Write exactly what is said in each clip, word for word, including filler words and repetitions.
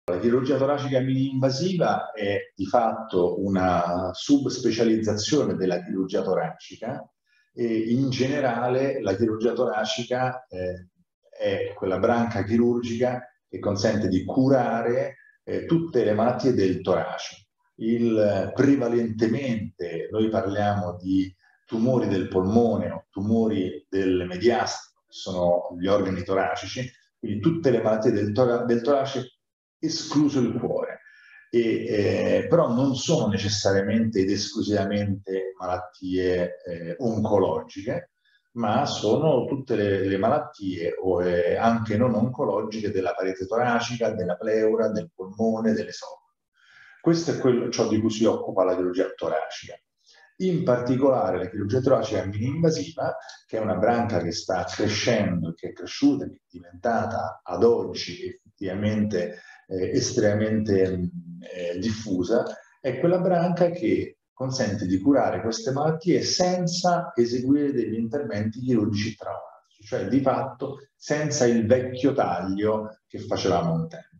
La chirurgia toracica mini-invasiva è di fatto una subspecializzazione della chirurgia toracica e in generale la chirurgia toracica eh, è quella branca chirurgica che consente di curare eh, tutte le malattie del torace. Il, prevalentemente noi parliamo di tumori del polmone o tumori del mediastino, che sono gli organi toracici, quindi tutte le malattie del, tora del torace, escluso il cuore. E, eh, però non sono necessariamente ed esclusivamente malattie eh, oncologiche, ma sono tutte le, le malattie o, eh, anche non oncologiche della parete toracica, della pleura, del polmone, dell'esofago. Questo è quello, ciò di cui si occupa la chirurgia toracica. In particolare la chirurgia toracica mini-invasiva, che è una branca che sta crescendo, che è cresciuta, che è diventata ad oggi effettivamente eh, estremamente eh, diffusa, è quella branca che consente di curare queste malattie senza eseguire degli interventi chirurgici traumatici, cioè di fatto senza il vecchio taglio che facevamo un tempo.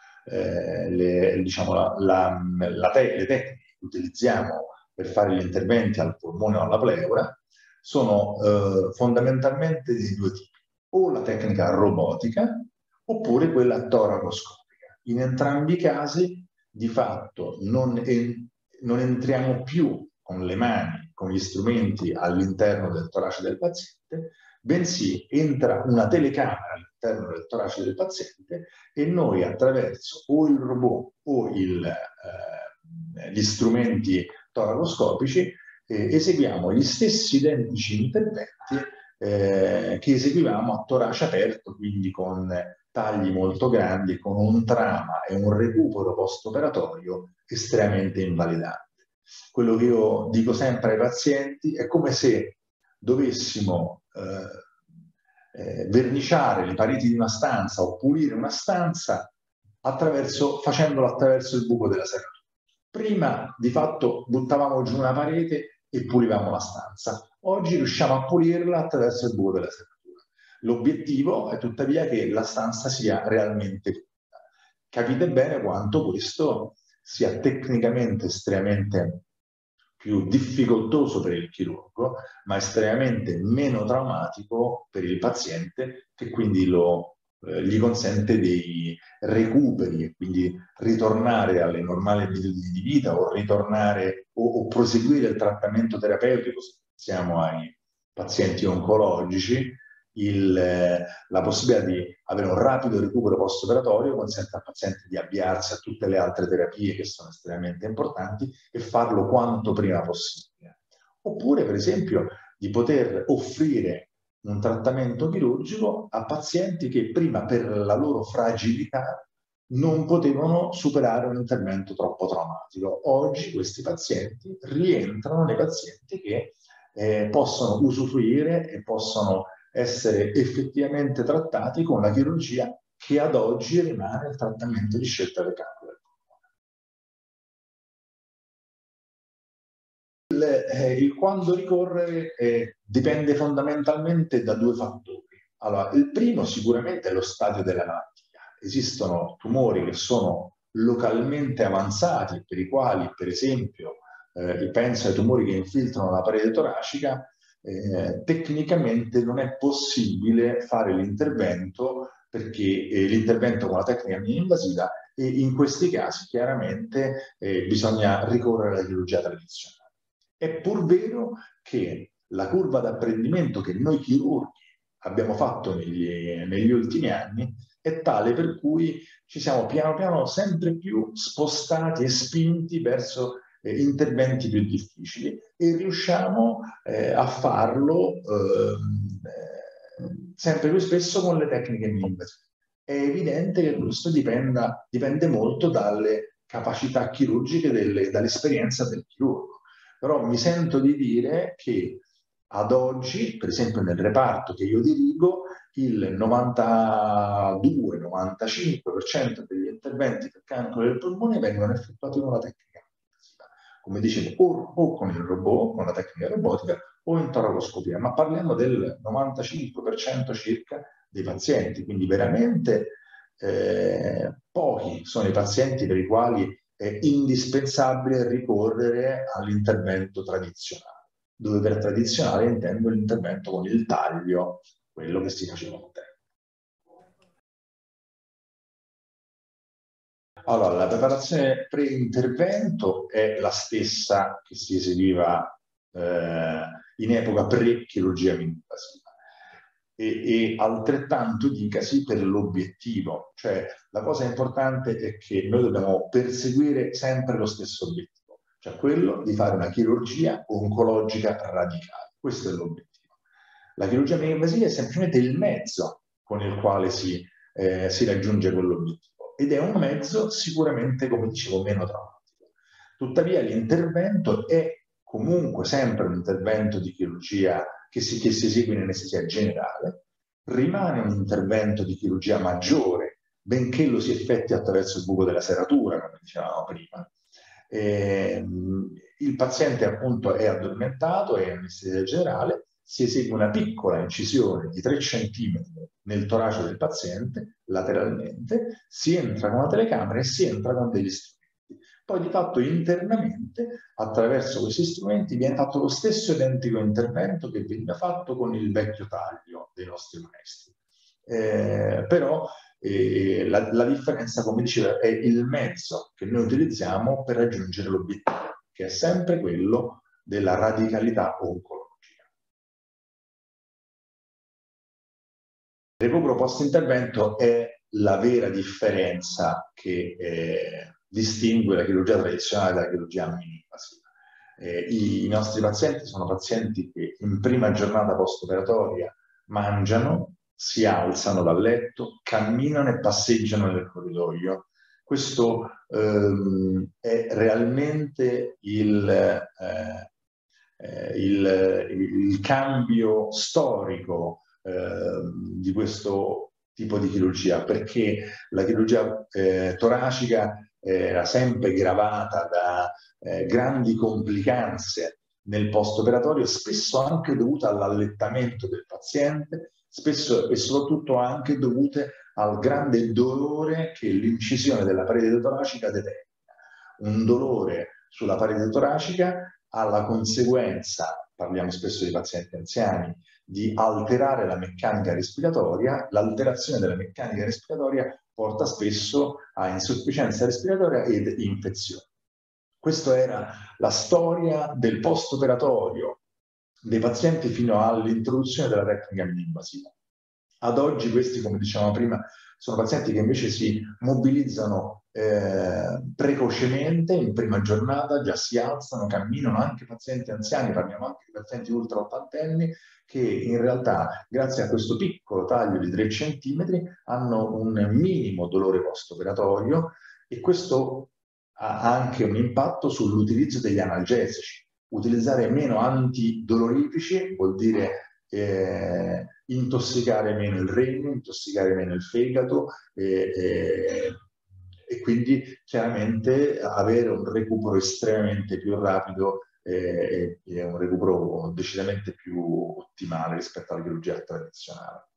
Eh, le, diciamo, la, la, la te le tecniche che utilizziamo per fare gli interventi al polmone o alla pleura sono eh, fondamentalmente di due tipi, o la tecnica robotica oppure quella toracoscopica. In entrambi i casi di fatto non, en non entriamo più con le mani, con gli strumenti all'interno del torace del paziente, bensì entra una telecamera all'interno del torace del paziente e noi attraverso o il robot o il, eh, gli strumenti toracoscopici eh, eseguiamo gli stessi identici interventi eh, che eseguivamo a torace aperto, quindi con tagli molto grandi, con un trauma e un recupero post-operatorio estremamente invalidante. Quello che io dico sempre ai pazienti è come se dovessimo eh, eh, verniciare le pareti di una stanza o pulire una stanza attraverso, facendolo attraverso il buco della serratura. Prima di fatto buttavamo giù una parete e pulivamo la stanza. Oggi riusciamo a pulirla attraverso il buco della serratura. L'obiettivo è tuttavia che la stanza sia realmente pulita. Capite bene quanto questo sia tecnicamente estremamente più difficoltoso per il chirurgo, ma estremamente meno traumatico per il paziente, che quindi lo, eh, gli consente dei recuperi e quindi ritornare alle normali abitudini di vita o ritornare o, o proseguire il trattamento terapeutico se pensiamo ai pazienti oncologici. Il, eh, la possibilità di avere un rapido recupero post-operatorio consente al paziente di avviarsi a tutte le altre terapie che sono estremamente importanti e farlo quanto prima possibile. Oppure, per esempio, di poter offrire un trattamento chirurgico a pazienti che prima, per la loro fragilità, non potevano superare un intervento troppo traumatico. Oggi questi pazienti rientrano nei pazienti che eh, possono usufruire e possono essere effettivamente trattati con la chirurgia che ad oggi rimane il trattamento di scelta del cancro del polmone. Il, eh, il quando ricorrere eh, dipende fondamentalmente da due fattori. Allora, il primo sicuramente è lo stadio della malattia. Esistono tumori che sono localmente avanzati, per i quali, per esempio, eh, penso ai tumori che infiltrano la parete toracica. Eh, tecnicamente non è possibile fare l'intervento perché eh, l'intervento con la tecnica mini-invasiva e in questi casi chiaramente eh, bisogna ricorrere alla chirurgia tradizionale. È pur vero che la curva d'apprendimento che noi chirurghi abbiamo fatto negli, negli ultimi anni è tale per cui ci siamo piano piano sempre più spostati e spinti verso eh, interventi più difficili e riusciamo eh, a farlo eh, sempre più spesso con le tecniche mini-invasive. È evidente che questo dipenda, dipende molto dalle capacità chirurgiche, dall'esperienza del chirurgo. Però mi sento di dire che ad oggi, per esempio nel reparto che io dirigo, il novantadue novantacinque per cento degli interventi per cancro del polmone vengono effettuati con la tecnica invasiva, come dicevo, o, o con il robot, con la tecnica robotica, o in toracoscopia, ma parliamo del novantacinque per cento circa dei pazienti, quindi veramente eh, pochi sono i pazienti per i quali è indispensabile ricorrere all'intervento tradizionale, dove per tradizionale intendo l'intervento con il taglio, quello che si faceva un tempo. Allora, la preparazione pre-intervento è la stessa che si eseguiva eh, in epoca pre-chirurgia mini-invasiva. E, e altrettanto dicasi per l'obiettivo, cioè la cosa importante è che noi dobbiamo perseguire sempre lo stesso obiettivo, cioè quello di fare una chirurgia oncologica radicale. Questo è l'obiettivo. La chirurgia mini-invasiva è semplicemente il mezzo con il quale si, eh, si raggiunge quell'obiettivo ed è un mezzo sicuramente, come dicevo, meno traumatico. Tuttavia l'intervento è comunque sempre un intervento di chirurgia che si, che si esegue in anestesia generale, rimane un intervento di chirurgia maggiore, benché lo si effetti attraverso il buco della serratura, come dicevamo prima. Eh, il paziente appunto è addormentato, è in anestesia generale, si esegue una piccola incisione di tre centimetri nel torace del paziente, lateralmente, si entra con una telecamera e si entra con degli strumenti. Poi di fatto internamente, attraverso questi strumenti, viene fatto lo stesso identico intervento che veniva fatto con il vecchio taglio dei nostri maestri. Eh, però eh, la, la differenza, come dicevo, è il mezzo che noi utilizziamo per raggiungere l'obiettivo, che è sempre quello della radicalità oncologica. Il recupero post-intervento è la vera differenza che eh, distingue la chirurgia tradizionale dalla chirurgia mini-invasiva. Eh, i, I nostri pazienti sono pazienti che in prima giornata post-operatoria mangiano, si alzano dal letto, camminano e passeggiano nel corridoio. Questo ehm, è realmente il, eh, eh, il, il cambio storico eh, di questo tipo di chirurgia, perché la chirurgia eh, toracica era sempre gravata da eh, grandi complicanze nel post-operatorio, spesso anche dovute all'allettamento del paziente, spesso e soprattutto anche dovute al grande dolore che l'incisione della parete toracica determina. Un dolore sulla parete toracica ha la conseguenza, parliamo spesso di pazienti anziani, di alterare la meccanica respiratoria. L'alterazione della meccanica respiratoria porta spesso a insufficienza respiratoria ed infezioni. Questa era la storia del post-operatorio dei pazienti fino all'introduzione della tecnica mini-invasiva. Ad oggi questi, come dicevamo prima, sono pazienti che invece si mobilizzano eh, precocemente, in prima giornata, già si alzano, camminano, anche pazienti anziani, parliamo anche di pazienti ultra ottantenni, che in realtà, grazie a questo piccolo taglio di tre centimetri, hanno un minimo dolore post-operatorio e questo ha anche un impatto sull'utilizzo degli analgesici. Utilizzare meno antidolorifici vuol dire eh, intossicare meno il rene, intossicare meno il fegato e, e, e quindi chiaramente avere un recupero estremamente più rapido e, e un recupero decisamente più ottimale rispetto alla chirurgia tradizionale.